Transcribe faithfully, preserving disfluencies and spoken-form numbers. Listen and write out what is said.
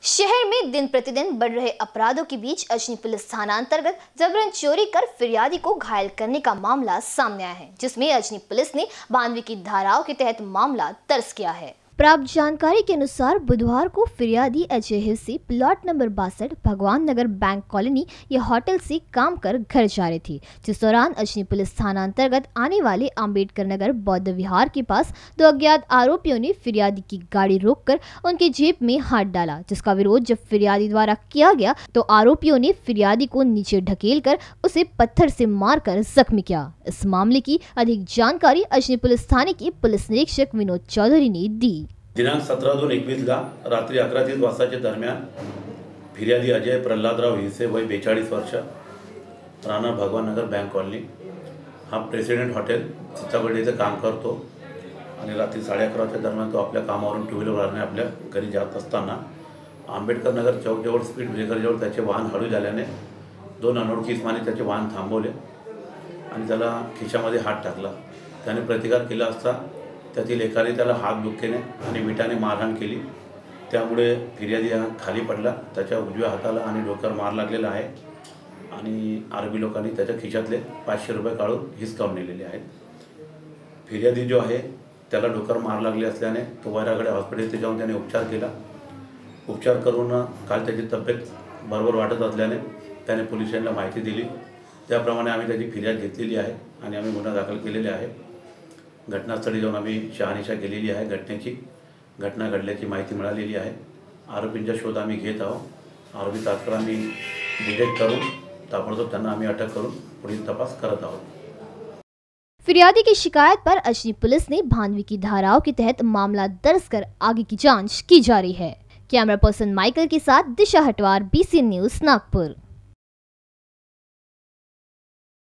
शहर में दिन प्रतिदिन बढ़ रहे अपराधों के बीच अजनी पुलिस थाना अंतर्गत जबरन चोरी कर फिरियादी को घायल करने का मामला सामने आया है, जिसमें अजनी पुलिस ने बानवे की धाराओं के तहत मामला दर्ज किया है। प्राप्त जानकारी के अनुसार बुधवार को फिरियादी अजय हिस्सी प्लॉट नंबर बासठ भगवान नगर बैंक कॉलोनी या होटल से काम कर घर जा रही थी, जिस दौरान अजनी पुलिस थाना अंतर्गत आने वाले अंबेडकर नगर बौद्ध विहार के पास दो अज्ञात आरोपियों ने फिरियादी की गाड़ी रोककर उनके जेब में हाथ डाला, जिसका विरोध जब फिरियादी द्वारा किया गया तो आरोपियों ने फिरियादी को नीचे ढकेल कर उसे पत्थर से मारकर जख्मी किया। इस मामले की अधिक जानकारी अजनी पुलिस थाने के पुलिस निरीक्षक विनोद चौधरी ने दी। दिनांक सतरा दोन एकवीसला रात्री अकरा तीस वाजताच्या दरम्यान फिर्यादी अजय प्रल्हादराव हिसे वय बेचाळीस वर्ष राहणार भगवान नगर बैंक कॉलनी हा प्रेसिडेंट हॉटेल सीताबर्डी इथे काम करतो आणि रात्री साडे अकराच्या दरम्यान तो आपल्या कामावरून टू व्हीलरने आपल्या घरी जात असताना आंबेडकर नगर चौकजवळ स्पीड ब्रेकरजवळ त्याचे वाहन हळू झाल्याने दोन अनोळखी इसमाने त्याचे वाहन थांबवले आणि त्याला खिशामध्ये हात टाकला। त्याने प्रतिकार केला असता त्यातील एकाने त्याला हात दुखेने आणि विटाने मारहाण केली, त्यामुळे फिर्यादी हा खाली पडला। त्याच्या उजव्या हाताला आणि डोक्यावर मार लागलेला आहे आणि आरबी लोकांनी त्याच्या खिशातले पाचशे रुपये काढून हिसकावून नेलेले आहेत। फिर्यादी जो आहे त्याला डोक्यावर मार लागले असल्याने तो वैरागडे हॉस्पिटलमध्ये जाऊन त्याने उपचार केला। उपचार करून काल त्याची तब्येत बरोबर वाटत असल्याने त्याने पोलिसांना माहिती दिली, त्याप्रमाणे आम्ही त्याची फिर्याद घेतलेली आहे आणि आम्ही गुन्हा दाखल केलेला आहे। घटनास्थळी जाऊन आम्ही शहानिशा केलेली आहे। घटनेची घटना घडल्याची माहिती मिळालेली आहे। आरोपींचा शोध आम्ही घेत आहोत। आरोपी तात्काळ आम्ही डिटेक्ट करून ताबडतोब त्यांना आम्ही अटक करून पुढील तपास करत आहोत। फिरियादी की शिकायत पर अजनी पुलिस ने बानवे की धाराओं के तहत मामला दर्ज कर आगे की जांच की जा रही है। कैमरा पर्सन माइकल के साथ Disha Hatwar, B C news Nagpur.